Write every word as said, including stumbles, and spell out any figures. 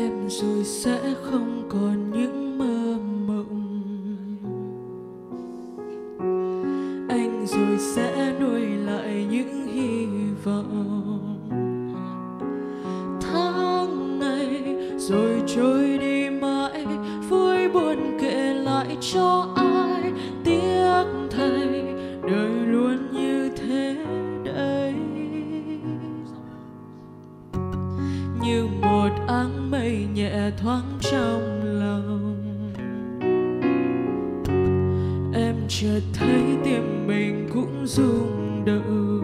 em rồi sẽ không còn những mơ mộng. Anh rồi sẽ nuôi lại những hy vọng. Tháng ngày rồi trôi đi mãi, vui buồn kể lại cho ai. Tiếc thay đời luôn như thế đấy, như một áng mây nhẹ thoáng trong lòng. Em chợt thấy tim mình cũng rung động.